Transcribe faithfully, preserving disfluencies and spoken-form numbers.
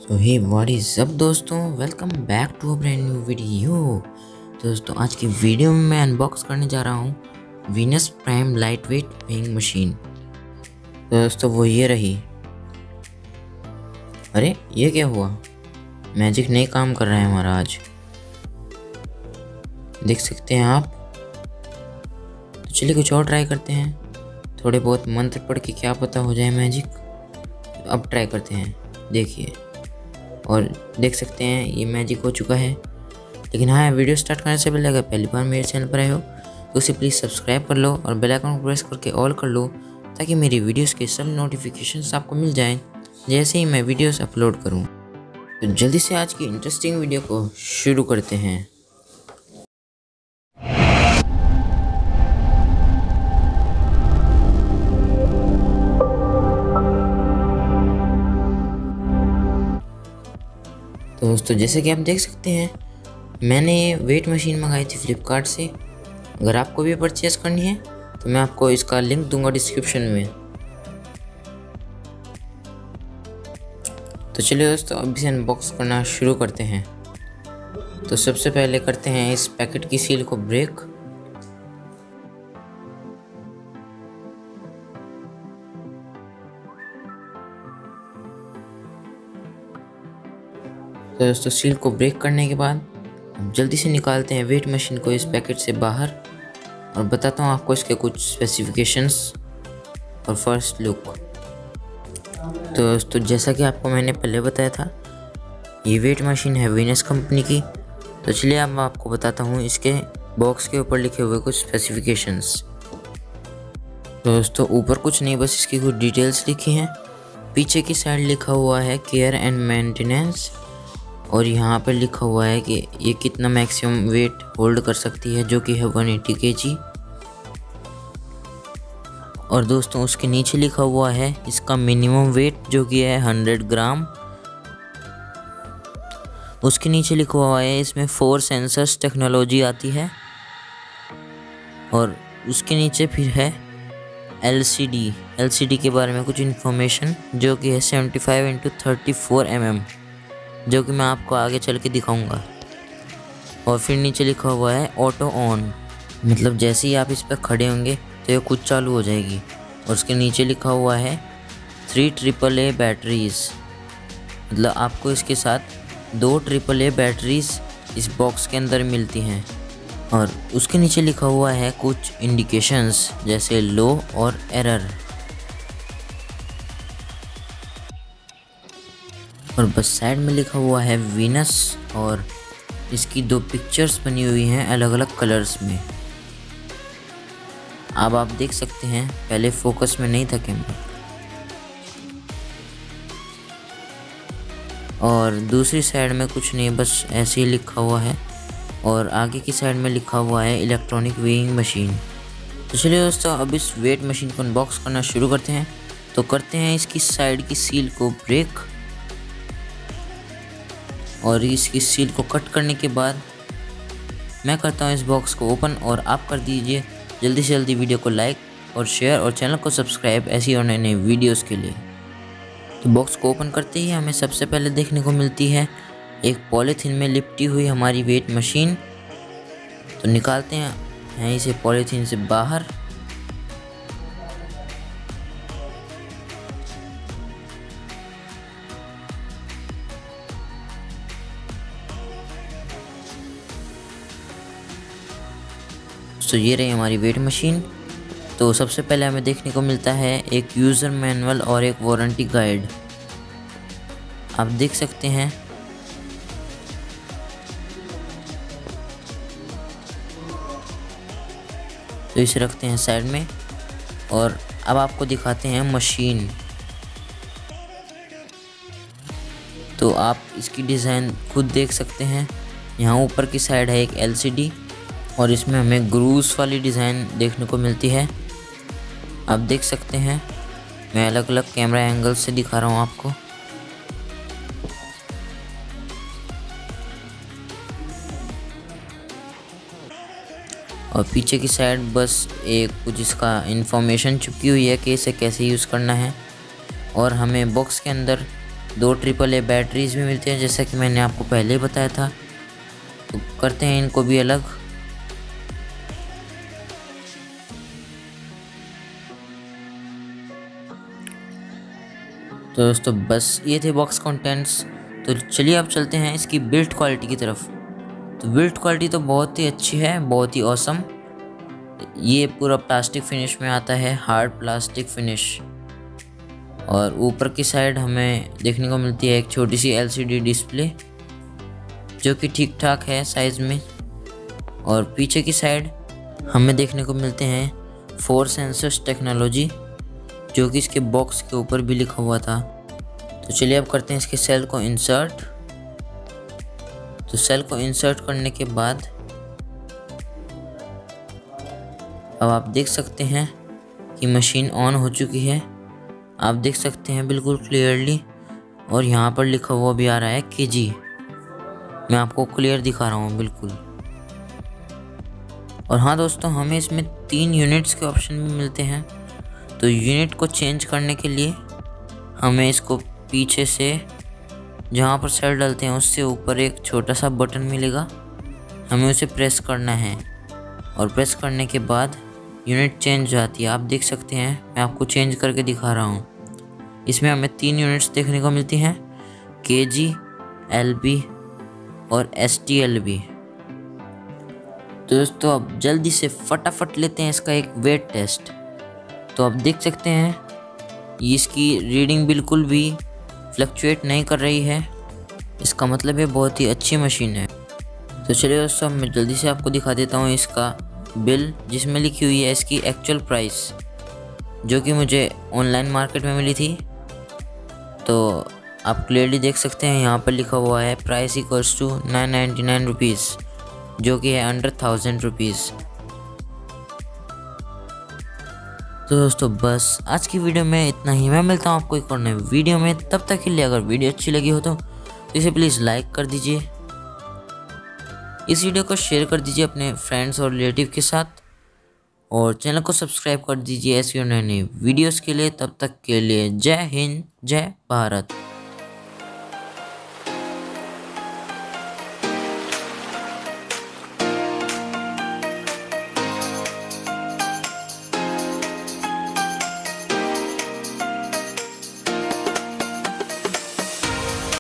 So hey what is up दोस्तों, welcome back to a brand new video. दोस्तों आज की वीडियो में मैं अनबॉक्स करने जा रहा हूँ Venus prime light weight weighing machine. तो दोस्तों वो ये रही। अरे ये क्या हुआ, मैजिक नहीं काम कर रहा है हमारा आज, देख सकते हैं आप। तो चलिए कुछ और ट्राई करते हैं, थोड़े बहुत मंत्र पढ़ के क्या पता हो जाए मैजिक। तो अब ट्राई करते हैं, देखिए और देख सकते हैं ये मैजिक हो चुका है। लेकिन हाँ, वीडियो स्टार्ट करने से पहले अगर पहली बार मेरे चैनल पर आए हो तो उसे प्लीज़ सब्सक्राइब कर लो और बेल आइकन को प्रेस करके ऑल कर लो, ताकि मेरी वीडियोस के सब नोटिफिकेशंस आपको मिल जाएं जैसे ही मैं वीडियोस अपलोड करूं। तो जल्दी से आज की इंटरेस्टिंग वीडियो को शुरू करते हैं। तो दोस्तों जैसे कि आप देख सकते हैं, मैंने ये वेट मशीन मंगाई थी फ्लिपकार्ट से। अगर आपको भी परचेज़ करनी है तो मैं आपको इसका लिंक दूंगा डिस्क्रिप्शन में। तो चलिए दोस्तों अब इसे अनबॉक्स करना शुरू करते हैं। तो सबसे पहले करते हैं इस पैकेट की सील को ब्रेक। तो दोस्तों सील को ब्रेक करने के बाद अब जल्दी से निकालते हैं वेट मशीन को इस पैकेट से बाहर और बताता हूँ आपको इसके कुछ स्पेसिफिकेशंस और फर्स्ट लुक। तो दोस्तों जैसा कि आपको मैंने पहले बताया था, ये वेट मशीन है वीनस कंपनी की। तो चलिए अब मैं आपको बताता हूँ इसके बॉक्स के ऊपर लिखे हुए कुछ स्पेसिफिकेशंस। तो दोस्तों ऊपर कुछ नहीं, बस इसकी कुछ डिटेल्स लिखी हैं। पीछे की साइड लिखा हुआ है केयर एंड मेंटेनेंस, और यहाँ पर लिखा हुआ है कि ये कितना मैक्सिमम वेट होल्ड कर सकती है, जो कि है वन एटी केजी। और दोस्तों उसके नीचे लिखा हुआ है इसका मिनिमम वेट, जो कि है हंड्रेड ग्राम। उसके नीचे लिखा हुआ है इसमें फोर सेंसर्स टेक्नोलॉजी आती है। और उसके नीचे फिर है एलसीडी एलसीडी के बारे में कुछ इन्फॉर्मेशन, जो कि है seventy five into thirty four M M, जो कि मैं आपको आगे चल के दिखाऊंगा। और फिर नीचे लिखा हुआ है ऑटो ऑन, मतलब जैसे ही आप इस पर खड़े होंगे तो ये खुद चालू हो जाएगी। और उसके नीचे लिखा हुआ है थ्री ट्रिपल ए बैटरीज, मतलब आपको इसके साथ दो ट्रिपल ए बैटरीज इस बॉक्स के अंदर मिलती हैं। और उसके नीचे लिखा हुआ है कुछ इंडिकेशंस जैसे लो और एरर। और बस साइड में लिखा हुआ है वीनस, और इसकी दो पिक्चर्स बनी हुई हैं अलग अलग कलर्स में। अब आप देख सकते हैं, पहले फोकस में नहीं था कैमरा। और दूसरी साइड में कुछ नहीं, बस ऐसे ही लिखा हुआ है। और आगे की साइड में लिखा हुआ है इलेक्ट्रॉनिक वेइंग मशीन। तो चलिए दोस्तों अब इस वेट मशीन को अनबॉक्स करना शुरू करते हैं। तो करते हैं इसकी साइड की सील को ब्रेक, और इसकी सील को कट करने के बाद मैं करता हूँ इस बॉक्स को ओपन, और आप कर दीजिए जल्दी से जल्दी वीडियो को लाइक और शेयर और चैनल को सब्सक्राइब ऐसी और नए नए वीडियोस के लिए। तो बॉक्स को ओपन करते ही हमें सबसे पहले देखने को मिलती है एक पॉलीथीन में लिपटी हुई हमारी वेट मशीन। तो निकालते हैं, हैं इसे पॉलीथीन से बाहर। तो ये रही हमारी वेट मशीन। तो सबसे पहले हमें देखने को मिलता है एक यूज़र मैनुअल और एक वारंटी गाइड। आप देख सकते हैं तो इसे रखते हैं साइड में, और अब आपको दिखाते हैं मशीन। तो आप इसकी डिज़ाइन खुद देख सकते हैं। यहाँ ऊपर की साइड है एक एलसीडी, और इसमें हमें ग्रूव्स वाली डिज़ाइन देखने को मिलती है। आप देख सकते हैं, मैं अलग अलग कैमरा एंगल से दिखा रहा हूँ आपको। और पीछे की साइड बस एक कुछ इसका इंफॉर्मेशन छुपी हुई है कि इसे कैसे यूज़ करना है। और हमें बॉक्स के अंदर दो ट्रिपल ए बैटरीज भी मिलती हैं, जैसा कि मैंने आपको पहले ही बताया था। तो करते हैं इनको भी अलग। तो दोस्तों बस ये थे बॉक्स कंटेंट्स। तो चलिए अब चलते हैं इसकी बिल्ड क्वालिटी की तरफ। तो बिल्ड क्वालिटी तो बहुत ही अच्छी है, बहुत ही ऑसम। ये पूरा प्लास्टिक फिनिश में आता है, हार्ड प्लास्टिक फिनिश। और ऊपर की साइड हमें देखने को मिलती है एक छोटी सी एलसीडी डिस्प्ले, जो कि ठीक ठाक है साइज़ में। और पीछे की साइड हमें देखने को मिलते हैं फोर सेंसर्स टेक्नोलॉजी, जो कि इसके बॉक्स के ऊपर भी लिखा हुआ था। तो चलिए अब करते हैं इसके सेल को इंसर्ट। तो सेल को इंसर्ट करने के बाद अब आप देख सकते हैं कि मशीन ऑन हो चुकी है। आप देख सकते हैं बिल्कुल क्लियरली, और यहाँ पर लिखा हुआ भी आ रहा है केजी। मैं आपको क्लियर दिखा रहा हूँ बिल्कुल। और हाँ दोस्तों, हमें इसमें तीन यूनिट्स के ऑप्शन भी मिलते हैं। तो यूनिट को चेंज करने के लिए हमें इसको पीछे से जहाँ पर सेल डालते हैं उससे ऊपर एक छोटा सा बटन मिलेगा, हमें उसे प्रेस करना है। और प्रेस करने के बाद यूनिट चेंज हो जाती है। आप देख सकते हैं, मैं आपको चेंज करके दिखा रहा हूँ। इसमें हमें तीन यूनिट्स देखने को मिलती हैं, केजी, एलबी और एसटीएलबी। तो दोस्तों अब जल्दी से फटाफट लेते हैं इसका एक वेट टेस्ट। तो आप देख सकते हैं इसकी रीडिंग बिल्कुल भी फ्लक्चुएट नहीं कर रही है, इसका मतलब है बहुत ही अच्छी मशीन है। तो चलिए दोस्तों मैं जल्दी से आपको दिखा देता हूँ इसका बिल, जिसमें लिखी हुई है इसकी एक्चुअल प्राइस, जो कि मुझे ऑनलाइन मार्केट में मिली थी। तो आप क्लियरली देख सकते हैं यहाँ पर लिखा हुआ है price equals to nine ninety nine rupees, जो कि है अंडर थाउजेंड रुपीज़। तो दोस्तों बस आज की वीडियो में इतना ही। मैं मिलता हूँ आपको एक और नई वीडियो में, तब तक के लिए अगर वीडियो अच्छी लगी हो तो इसे प्लीज़ लाइक कर दीजिए, इस वीडियो को शेयर कर दीजिए अपने फ्रेंड्स और रिलेटिव के साथ, और चैनल को सब्सक्राइब कर दीजिए ऐसी नई नई वीडियोज़ के लिए। तब तक के लिए जय हिंद, जय भारत।